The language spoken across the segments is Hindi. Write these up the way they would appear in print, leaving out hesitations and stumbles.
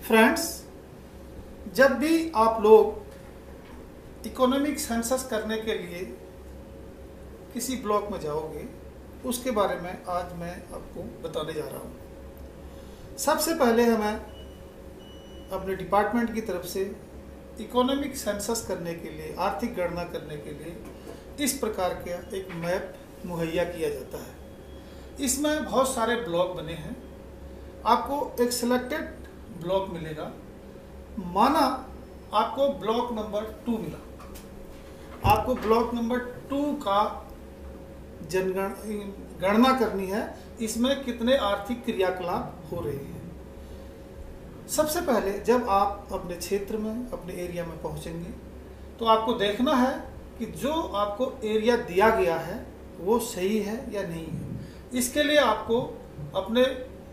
फ्रेंड्स, जब भी आप लोग इकोनॉमिक सेंसस करने के लिए किसी ब्लॉक में जाओगे, उसके बारे में आज मैं आपको बताने जा रहा हूँ। सबसे पहले हमें अपने डिपार्टमेंट की तरफ से इकोनॉमिक सेंसस करने के लिए, आर्थिक गणना करने के लिए इस प्रकार का एक मैप मुहैया किया जाता है। इसमें बहुत सारे ब्लॉक बने हैं। आपको एक सिलेक्टेड ब्लॉक मिलेगा। माना आपको ब्लॉक नंबर 2 मिला, आपको ब्लॉक नंबर 2 का गणना करनी है। इसमें कितने आर्थिक क्रियाकलाप हो रहे हैं। सबसे पहले जब आप अपने क्षेत्र में, अपने एरिया में पहुंचेंगे तो आपको देखना है कि जो आपको एरिया दिया गया है वो सही है या नहीं है। इसके लिए आपको अपने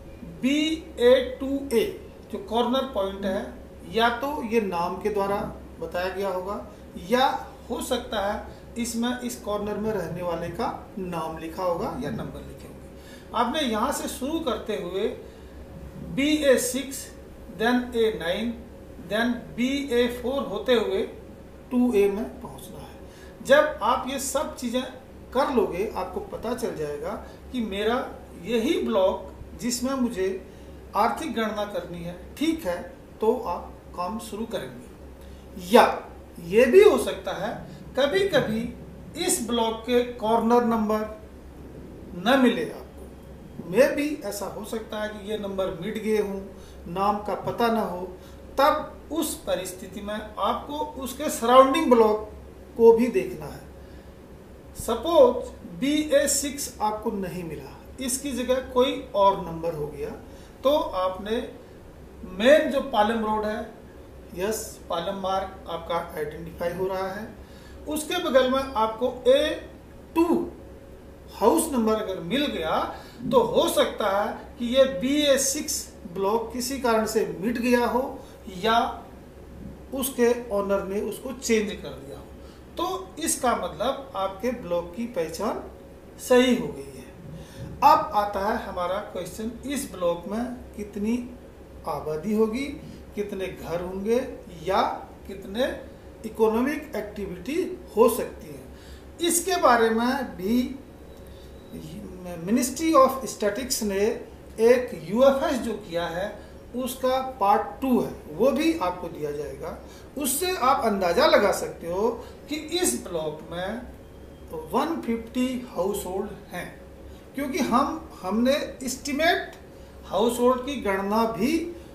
BA2A जो कॉर्नर पॉइंट है, या तो ये नाम के द्वारा बताया गया होगा, या हो सकता है इसमें इस कॉर्नर में रहने वाले का नाम लिखा होगा या नंबर लिखे होंगे। आपने यहाँ से शुरू करते हुए BA6, then A9, then BA4 होते हुए 2A में पहुँचना है। जब आप ये सब चीज़ें कर लोगे, आपको पता चल जाएगा कि मेरा यही ब्लॉक जिसमें मुझे आर्थिक गणना करनी है ठीक है, तो आप काम शुरू करेंगे। या ये भी हो सकता है कभी कभी इस ब्लॉक के कॉर्नर नंबर न मिले आपको। मे भी ऐसा हो सकता है कि ये नंबर मिट गए हों, नाम का पता ना हो। तब उस परिस्थिति में आपको उसके सराउंडिंग ब्लॉक को भी देखना है। सपोज BA6 आपको नहीं मिला, इसकी जगह कोई और नंबर हो गया, तो आपने मेन जो पालम रोड है, यस पालम मार्ग आपका आइडेंटिफाई हो रहा है, उसके बगल में आपको A2 हाउस नंबर अगर मिल गया तो हो सकता है कि ये BA6 ब्लॉक किसी कारण से मिट गया हो या उसके ओनर ने उसको चेंज कर दिया हो। तो इसका मतलब आपके ब्लॉक की पहचान सही हो गई है। अब आता है हमारा क्वेश्चन, इस ब्लॉक में कितनी आबादी होगी, कितने घर होंगे या कितने इकोनॉमिक एक्टिविटी हो सकती है। इसके बारे में भी मिनिस्ट्री ऑफ स्टैटिस्टिक्स ने एक UFS जो किया है उसका पार्ट 2 है, वो भी आपको दिया जाएगा। उससे आप अंदाज़ा लगा सकते हो कि इस ब्लॉक में 150 हाउस होल्ड हैं, क्योंकि हमने एस्टिमेट हाउस होल्ड की गणना भी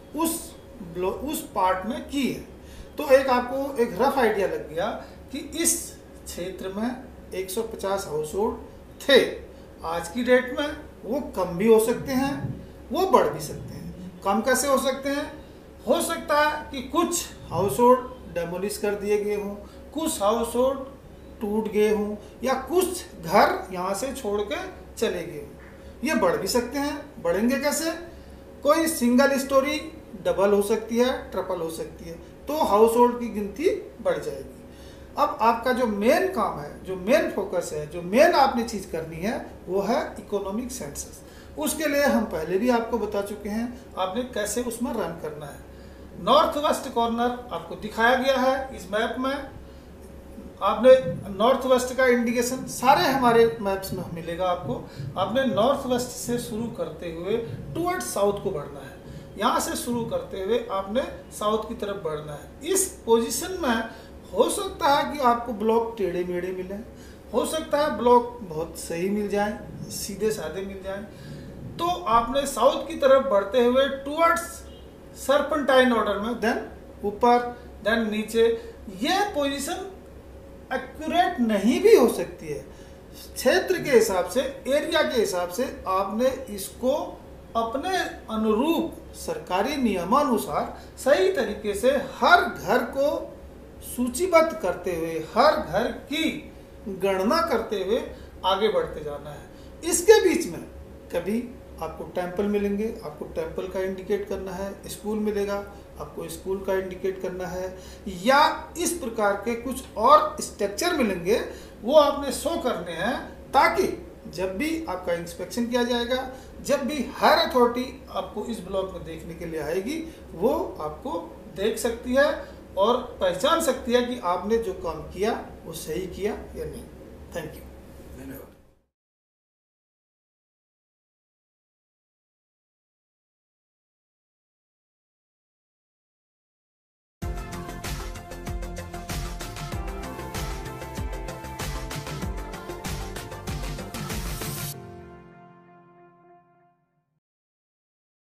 उस पार्ट में की है। तो एक आपको एक रफ आइडिया लग गया कि इस क्षेत्र में 150 हाउस होल्ड थे। आज की डेट में वो कम भी हो सकते हैं, वो बढ़ भी सकते हैं। कम कैसे हो सकते हैं? हो सकता है कि कुछ हाउस होल्ड डेमोलिश कर दिए गए हों, कुछ हाउस होल्ड टूट गए हों, या कुछ घर यहाँ से छोड़ के चले गए हों। ये बढ़ भी सकते हैं। बढ़ेंगे कैसे? कोई सिंगल स्टोरी डबल हो सकती है, ट्रिपल हो सकती है, तो हाउस होल्ड की गिनती बढ़ जाएगी। अब आपका जो मेन काम है, जो मेन फोकस है, जो मेन आपने चीज़ करनी है, वो है इकोनॉमिक सेंसस। उसके लिए हम पहले भी आपको बता चुके हैं आपने कैसे उसमें रन करना है। नॉर्थ वेस्ट कॉर्नर आपको दिखाया गया है इस मैप में। आपने नॉर्थ वेस्ट का इंडिकेशन सारे हमारे मैप्स में मिलेगा आपको। आपने नॉर्थ वेस्ट से शुरू करते हुए टुवर्ड्स साउथ को बढ़ना है। यहाँ से शुरू करते हुए आपने साउथ की तरफ बढ़ना है। इस पोजीशन में हो सकता है कि आपको ब्लॉक टेढ़े मेढ़े मिले, हो सकता है ब्लॉक बहुत सही मिल जाए, सीधे साधे मिल जाए। तो आपने साउथ की तरफ बढ़ते हुए टुवर्ड्स सर्पेंटाइन ऑर्डर में, देन ऊपर, देन नीचे। ये पोजीशन एक्यूरेट नहीं भी हो सकती है। क्षेत्र के हिसाब से, एरिया के हिसाब से आपने इसको अपने अनुरूप सरकारी नियमानुसार सही तरीके से हर घर को सूचीबद्ध करते हुए, हर घर की गणना करते हुए आगे बढ़ते जाना है। इसके बीच में कभी आपको टेम्पल मिलेंगे, आपको टेम्पल का इंडिकेट करना है। स्कूल मिलेगा, आपको स्कूल का इंडिकेट करना है। या इस प्रकार के कुछ और स्ट्रक्चर मिलेंगे, वो आपने शो करने हैं, ताकि जब भी आपका इंस्पेक्शन किया जाएगा, जब भी हायर अथॉरिटी आपको इस ब्लॉक में देखने के लिए आएगी, वो आपको देख सकती है और पहचान सकती है कि आपने जो काम किया वो सही किया या नहीं। Thank you.